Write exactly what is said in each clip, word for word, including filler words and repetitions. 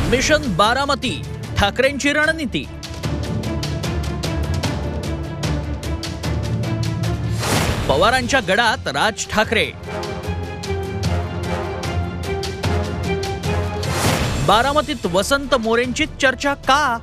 Mission Baramati, ठाकरेंची रणनीती। पवारांच्या गडात राज ठाकरे। बारामतीत वसंत मोरेंची चर्चा का?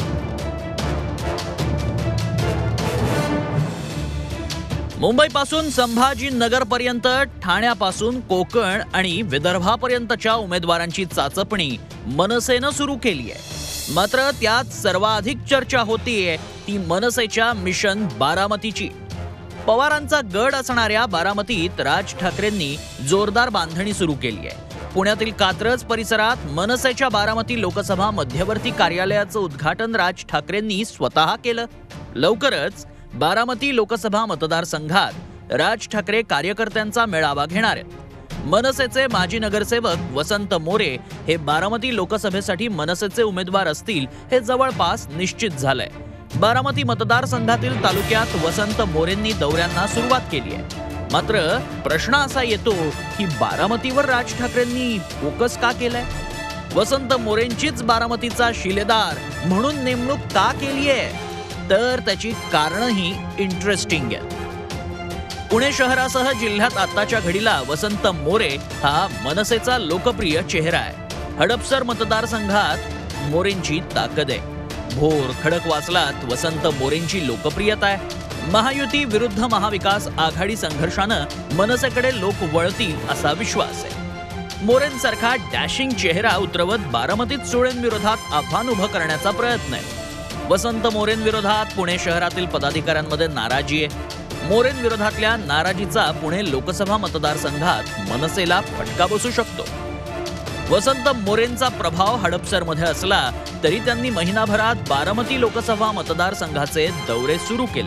मुंबईपासून संभाजीनगरपर्यंत, ठाण्यापासून कोकण आणि विदर्भापर्यंतच्या उमेदवारांची चाचपणी मनसेनं सुरू केली आहे। मात्र त्यात सर्वाधिक चर्चा होतीये ती मनसेच्या मिशन बारामतीची। पवारांचा गड असणाऱ्या बारामतीत राज ठाकरेंनी जोरदार बांधणी सुरू केली आहे। पुण्यातील कात्रज परिसरात मनसेच्या बारामती लोकसभा मध्यवर्ती कार्यालयाचं उद्घाटन राज ठाकरेंनी स्वतः केलं। लवकरच बारामती लोकसभा मतदारसंघात राज ठाकरे कार्यकर्त्यांचा मेळावा घेणार आहेत। मनसेचे माजी नगरसेवक वसंत मोरे हे बारामती लोकसभेसाठी मनसेचे उमेदवार असतील हे जवळपास निश्चित झालंय। बारामती मतदारसंघातील तालुक्यात वसंत मोरेंनी दौऱ्यांना सुरुवात केली आहे। मात्र प्रश्न असा येतो की बारामतीवर राज ठाकरेंनी फोकस का केलाय? वसंत मोरेंचीच बारामतीचा शिलेदार म्हणून नेमणूक का केली आहे? तर त्याची कारणही इंटरेस्टिंग आहेत। पुणे शहरासह जिल्ह्यात आताच्या घडीला वसंत मोरे हा मनसेचा लोकप्रिय चेहरा आहे। हडपसर मतदारसंघात मोरेंची ताकद आहे। भोर खडकवासलात वसंत मोरेंची लोकप्रियता आहे। महायुती विरुद्ध महाविकास आघाडी संघर्षानं मनसेकडे लोक वळतील असा विश्वास आहे। मोरेंसारखा डॅशिंग चेहरा उतरवत बारामतीत सुळेंविरोधात आव्हान उभं करण्याचा प्रयत्न आहे। वसंत मोरेंविरोधात पुणे शहरातील पदाधिकाऱ्यांमध्ये नाराजी आहे। मोरेंविरोधातल्या नाराजीचा पुणे लोकसभा मतदारसंघात मनसेला फटका बसू शकतो। वसंत मोरेंचा प्रभाव हडपसरमध्ये असला तरी त्यांनी महिनाभरात बारामती लोकसभा मतदारसंघाचे दौरे सुरू केले।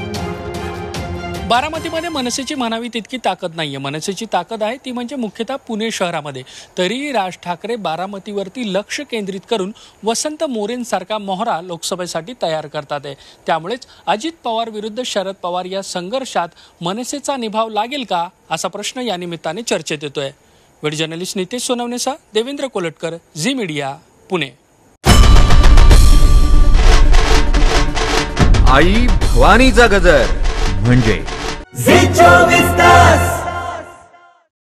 बारामतीमध्ये मनसेची म्हणावी तितकी ताकद नाहीये। मनसेची ताकद आहे ती म्हणजे मुख्यतः पुणे शहरामध्ये। तरीही राज ठाकरे बारामतीवरती लक्ष केंद्रित करून वसंत मोरेंसारखा मोहरा लोकसभेसाठी तयार करतात आहे। त्यामुळेच अजित पवार विरुद्ध शरद पवार या संघर्षात मनसेचा निभाव लागेल का असा प्रश्न या निमित्ताने चर्चेत येतोय। व्हिडिओ जर्नलिस्ट नितेश सोनवणेसह देवेंद्र कोलटकर, झी मीडिया, पुणे। आई भवानीचा गजर म्हणजे झी चोवीस तास।